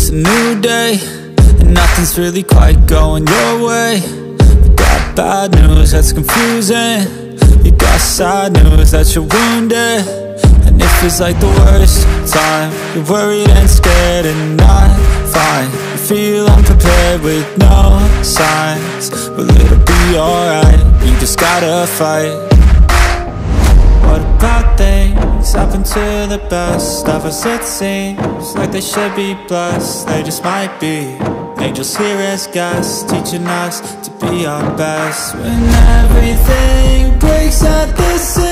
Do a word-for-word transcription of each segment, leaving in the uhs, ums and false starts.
It's a new day, and nothing's really quite going your way. You got bad news that's confusing. You got sad news that you're wounded. And it feels like the worst time. You're worried and scared and not fine. You feel unprepared with no signs, but it'll be alright. You just gotta fight. What about things happen to the best of us? It seems like they should be blessed. They just might be angels here as guests, teaching us to be our best. When everything breaks at the seams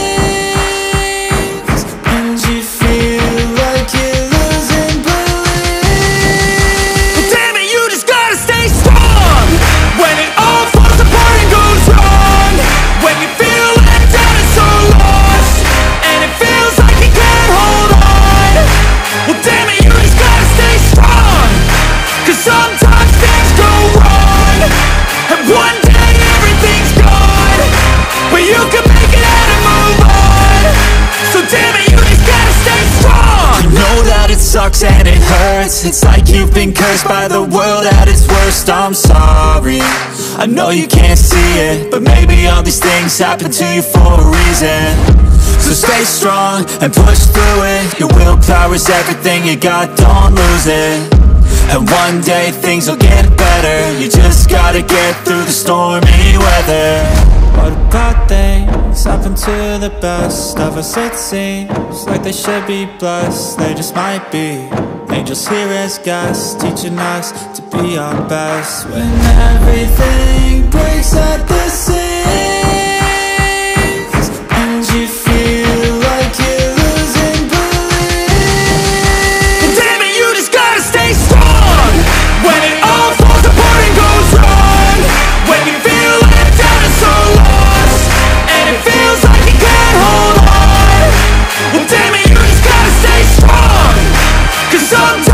and you feel like you're losing belief, well, damn it, you just gotta stay strong. When it all falls apart and goes wrong, when you feel let down and so lost, and it feels like you can't hold on, well, damn it, you just gotta stay strong. Cause sometimes things go wrong, and one day everything's gone, but you can make it out and move on. So damn it, you just gotta stay strong. You know that it sucks and it hurts. It's like you've been cursed by the world at its worst. I'm sorry, I know you can't see it, but maybe all these things happen to you for a reason. So stay strong and push through it. Your willpower is everything you got, don't lose it. And one day things will get better. You just gotta get through the stormy weather. What about things happen to the best of us? It seems like they should be blessed. They just might be angels here as guests, teaching us to be our best. When everything breaks at the seams and you feel like you're losing belief, well, damn it, you just gotta stay strong. When it all falls apart and goes wrong, when you feel let down and so lost, and it feels like you can't hold on, well, damn it, you just gotta stay strong. Cause sometimes